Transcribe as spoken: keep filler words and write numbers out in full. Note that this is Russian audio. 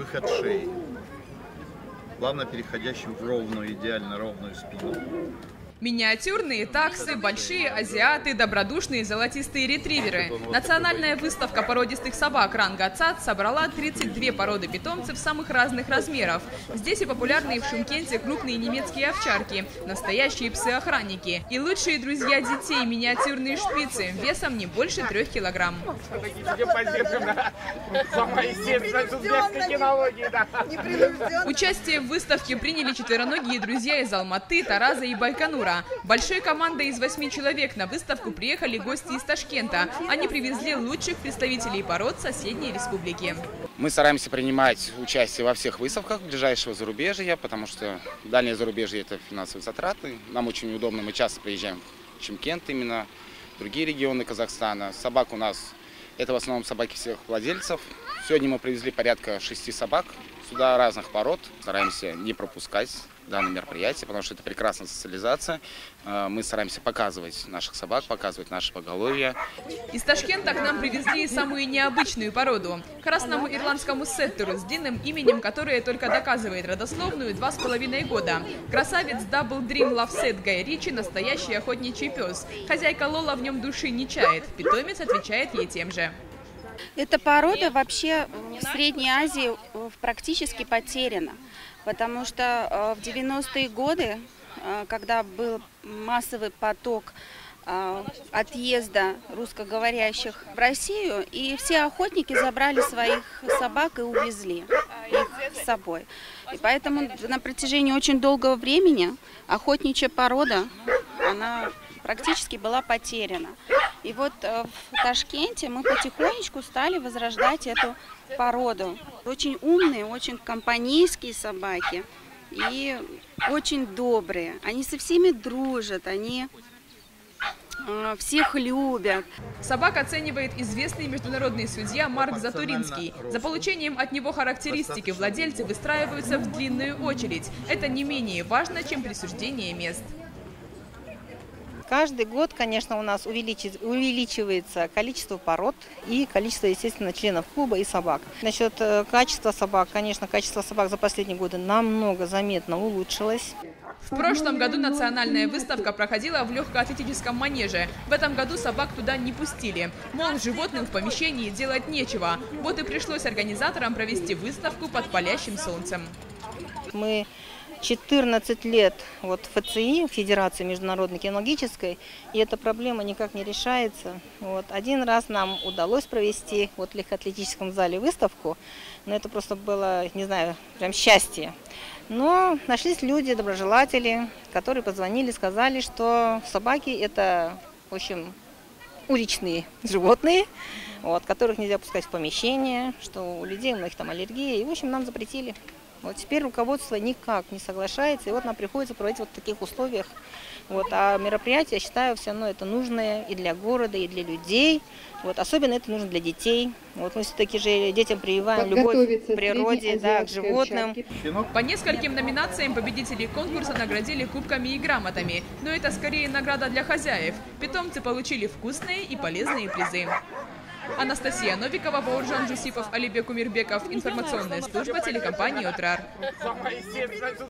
выход шеи, плавно переходящим в ровную, идеально ровную спину. Миниатюрные таксы, большие азиаты, добродушные золотистые ретриверы. Национальная выставка породистых собак ранга ЦАД собрала тридцать две породы питомцев самых разных размеров. Здесь и популярные в Шымкенте крупные немецкие овчарки, настоящие псы-охранники и лучшие друзья детей миниатюрные шпицы весом не больше трех килограмм. Участие в выставке приняли четвероногие друзья из Алматы, Тараза и Байконура. Большой командой из восьми человек на выставку приехали гости из Ташкента. Они привезли лучших представителей пород соседней республики. Мы стараемся принимать участие во всех выставках ближайшего зарубежья, потому что дальнее зарубежье – это финансовые затраты. Нам очень удобно, мы часто приезжаем в Шымкент, именно в другие регионы Казахстана. Собак у нас – это в основном собаки всех владельцев. Сегодня мы привезли порядка шести собак сюда разных пород. Стараемся не пропускать данное мероприятие, потому что это прекрасная социализация. Мы стараемся показывать наших собак, показывать наше поголовье. Из Ташкента к нам привезли самую необычную породу – красному ирландскому сеттеру с длинным именем, которое только доказывает родословную два с половиной года. Красавец Double Dream Love Set Гай Ричи – настоящий охотничий пес. Хозяйка Лола в нем души не чает. Питомец отвечает ей тем же. Эта порода вообще в Средней Азии практически потеряна, потому что в девяностые годы, когда был массовый поток отъезда русскоговорящих в Россию, и все охотники забрали своих собак и увезли их с собой. И поэтому на протяжении очень долгого времени охотничья порода, она практически была потеряна. И вот в Ташкенте мы потихонечку стали возрождать эту породу. Очень умные, очень компанейские собаки и очень добрые. Они со всеми дружат, они всех любят. Собак оценивает известный международный судья Марк Затуринский. За получением от него характеристики владельцы выстраиваются в длинную очередь. Это не менее важно, чем присуждение мест. Каждый год, конечно, у нас увеличивается количество пород и количество, естественно, членов клуба и собак. Насчет качества собак, конечно, качество собак за последние годы намного заметно улучшилось. В прошлом году национальная выставка проходила в легкоатлетическом манеже. В этом году собак туда не пустили. Мол, животным в помещении делать нечего. Вот и пришлось организаторам провести выставку под палящим солнцем. Мы четырнадцать лет вот в ФЦИ, Федерации международной кинологической, и эта проблема никак не решается. Вот. Один раз нам удалось провести вот в легкоатлетическом зале выставку, но это просто было, не знаю, прям счастье. Но нашлись люди, доброжелатели, которые позвонили, сказали, что собаки – это, в общем, уличные животные, вот, которых нельзя пускать в помещение, что у людей у многих там аллергия, и, в общем, нам запретили. Вот теперь руководство никак не соглашается, и вот нам приходится проводить вот в таких условиях. Вот, а мероприятие, я считаю, все равно это нужное и для города, и для людей. Вот, особенно это нужно для детей. Вот, мы все-таки же детям прививаем любовь к природе, да, к животным. По нескольким номинациям победителей конкурса наградили кубками и грамотами. Но это скорее награда для хозяев. Питомцы получили вкусные и полезные призы. Анастасия Новикова, Бауржан Жусипов, Алибек Умирбеков. Информационная служба телекомпании «Отрар».